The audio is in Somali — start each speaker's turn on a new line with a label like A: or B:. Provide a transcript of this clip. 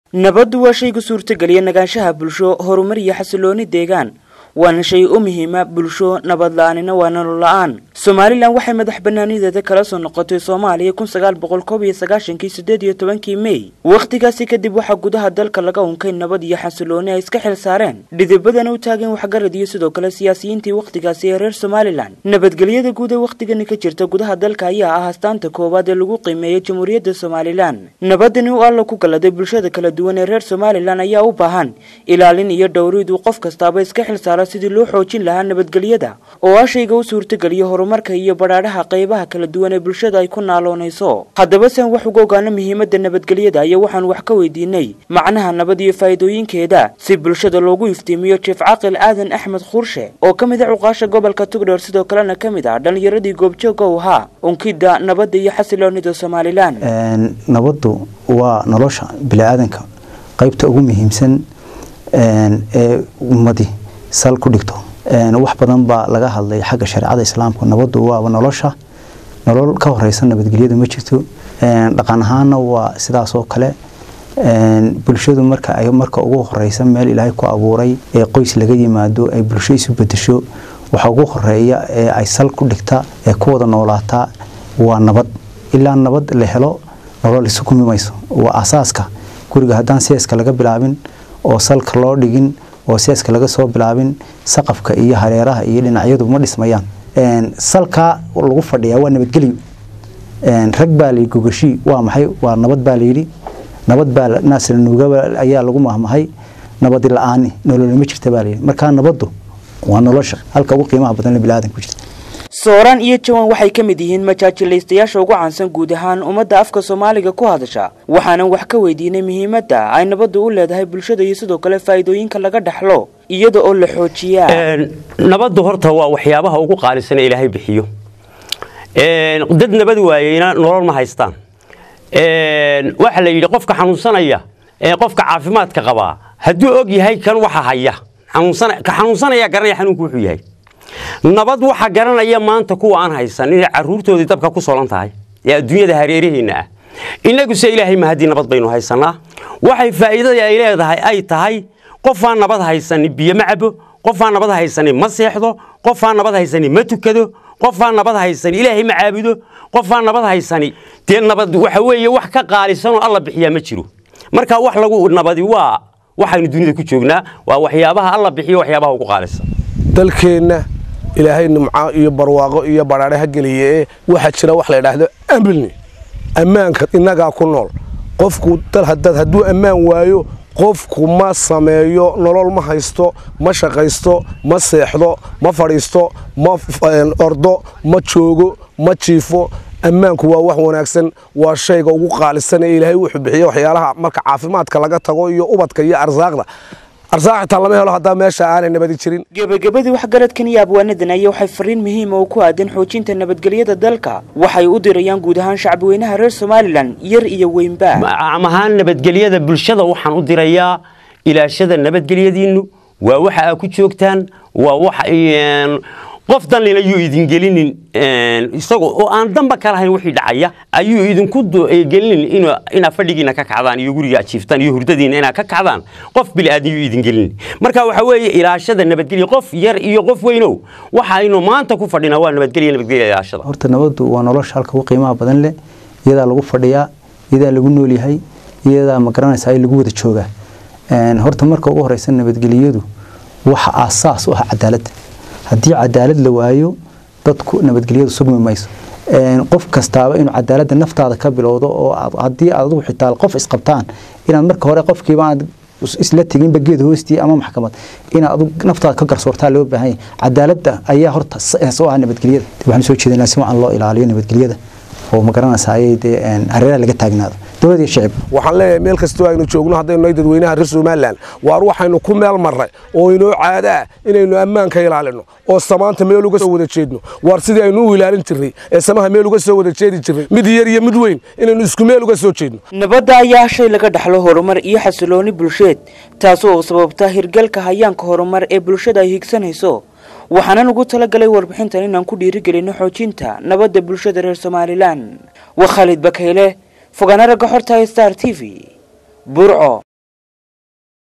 A: nabaddu waa shayga suurtageliya nagaanshaha bulsho horumar iyo xasilooni deegaan waana shay u muhiima bulsho nabad la'aanina waa nolol la'aan Somaliland waxay madax banaanideeda kala soo noqotay Soomaaliya 1998 May waqtigaasi kadib waxa gudaha dalka laga unkay nabad iyo xasilooni ay iska xil saareen dhidibadana u taagan wax garad iyo sidoo kale siyaasiyiintii waqtigaasi ee reer Somaliland nabadgelyada guud ee waqtigan ka jirta gudaha dalka ayaa ah astaanta koowaad ee lagu qiimeeyay Jamhuuriyadda Somaliland nabadani oo alla ku galaday bulshada kala duwan ee reer Somaliland ayaa u baahan ilaalin iyo dhowrid qof kastaba iska xil saaray sidii loo xoojin lahaa nabadgelyada oo shayga u suurtageliyo horumarka iyo badhaadhaha qaybaha kala duwan ee bulshada ay ku naaloonayso haddaba san wax uga ogaana muhiimadda nabadgelyada ayaa waxaan wax ka weydiinay macnaha nabad iyo faa'iidooyinkeeda si bulshada loogu iftiimiyo Chief Aqil Aadan Axmed Khurshe oo kamid ah uqaasha gobolka Togdheer sidoo kalena kamid ah dhalinyaradii goobjooga u ahaa unkida nabadda iyo xasiloonida Somaliland
B: nabaddu waa nolosha bini'aadanka qaybta ugu muhiimsan ee ummadii sal ku dhigto wax badan baa laga hadlay xagga shariicada islaamka nabaddu waa nolosha nolol ka horeysan nabadgelyada ma jirto dhaqan ahaana waa sidaas oo kale bulshadu marka ugu horeysan meel Ilaahay ku abuuray ee qoys laga yimaado ay bulsho isu bedesho waxa ugu horeeya ee ay sal ku dhigta ee ku wada noolaata waa nabad ilaa nabad la helo nolol isku mimayso waa asaaska guriga hadaan siyaaska laga bilaabin oo salka loo dhigin oo siyaaska laga soo bilaabin saqafka iyo hareeraha iyo dhinacyadu ma dhismayaan salka lagu fadhiyaa waa nabadgelyo rag baa la gogashi waa maxay waa nabad baa la yiri nabad baa naas nuuga ayaa lagu mahmahay nabad la'aan nolol ma jirta baa la yiri marka nabaddu waa nolosha halka ugu qiimaha badan ee bini'aadanka ku jirta
A: Sooran iyo Jawan waxay kamid yihiin majaajilaystayaasha ugu caansan guud ahaan ummadda afka Soomaaliga ku hadasha waxaana wax ka weydiinay muhiimadda ay nabaddu u leedahay bulshada iyo sidoo kale faa'iidooyinka laga dhaxlo iyada oo la xoojiyo
C: nabaddu horta waa waxyaabaha ugu qaalisan ee Ilaahay bixiyo dad nabad waayayna nolol ma haystaan waxa la yiri qofka xanuunsanaya qofka caafimaadka qaba hadduu og yahay kan waxa haya xanuunsanaya garanaya xanuunku wuxuu yahay nabad waxa garanaya maanta kuwa aan haysan in caruurtoodii dabka ku soolan tahay ee adduunyada hareerihiina inagu se Ilaahay ma hadii nabad baynu haysanaa waxay faa'iidada ay leedahay ay tahay qof aan nabad haysan biyo ma cabo qof aan nabad haysan ma seexdo qof aan nabad haysan ma tukado qof aan nabad haysan Ilaahay ma caabudo qof aan nabad haysan teen nabad waxa weeye wax ka qaalisan oo alla bixiya ma jiro marka wax lagu nabadi waa waxaynu dunida ku joognaa waa waxyaabaha alla bixiyo waxyaabaha ugu qaalisan
D: dalkeena Ilaahay nimca iyo barwaaqo iyo baraare ha galiye waxa jira wax la yiraahdo ammaanka inaga ku nool qofku dal haduu ammaan waayo qofku ma sameeyo nolol ma haysto ma shaqaysto ma seexdo ma fariisto ma ordo ma joogo ma jiifo ammaanku waa wax wanaagsan waa shayga ugu qaalisan ee Ilaahay wuxuu bixiyo waxyaalaha marka caafimaadka laga tago iyo ubadka iyo arsaaqda arsaaqta lama helo hadaa meesha aan nabad jirin
A: gabagabadii wax garadkan iyo abwaanadan ay waxay fariin muhiim ah ku aadan xoojinta nabadgelyada dalka waxay u dirayaan guud ahaan shacabweynaha reer Somaliland yar iyo weynba
C: amahan nabadgelyada bulshada waxaan u dirayaa ilaashada nabadgelyadiinu waa waxa ay ku joogtaan waa waxa qof dan lina yu idin gelinin isagoo oo aan damba kala hayn wixii dhacaya ayuu idin ku gelinin ina fadhigiina ka kacdaan iyo guriga jiiftan iyo hurdadiina ina ka kacdaan qof bini'aadin yu idin gelinin marka waxa weeye ilaashada nabadgelyo qof yar iyo qof weyno waxa aynu maanta ku fadhina waa nabadgelyo ilaashada
B: horta nabaddu waa nolosha halka ugu qiimaha badan leh iyada lagu fadhiyaa iyada lagu nool yahay iyada ma garanaysaa ay lagu wada joogaa horta marka ugu horeysan nabadgelyadu waxa asaas u ah cadaalad haddii cadaalad la waayo dadku nabadgelyadu sugmi mayso qof kastaaba inuu cadaaladda naftaada ka bilowdo oo haddii aad ugu xitaa qof isqabtaan inaad marka hore qofkiiba aad isla tegin bageed hoostii ama maxkamad inaad naftaada ka garsoortaa loo baahan yahay cadaaladda ayaa horta soo ah nabadgelyada waxaan soo jeedinaa si wacan loo ilaaliyo nabadgelyada oo ma garanaysaa hareeraha laga taagnaado dawladda iyo shacab
D: waxaan leeyahay meel kasta aynu joogno hadaynu dadweynaha reer Somaliland waar waxaynu ku meel maray oo inoo caada inaynu ammaanka ilaalino oo samaanta meel uga soo wada jeedno waar sidii aynu u ilaalin jiray ee samaha meel uga soo wada jeedi jiray mid yar iyo mid weyn inaynu isku meel uga soo jeedno
A: nabadda ayaa shay laga dhaxlo horumar iyo xasilooni bulsheed taasoo sababta hirgalka hayaanka horumar ee bulshada ay higsanayso waxaan ugu talagalay warbixintan inaan ku dhiirigelino xoojinta nabadda bulshada reer Somaliland wa Khalid Bakayle fogaana raga xorta Star TV Burco.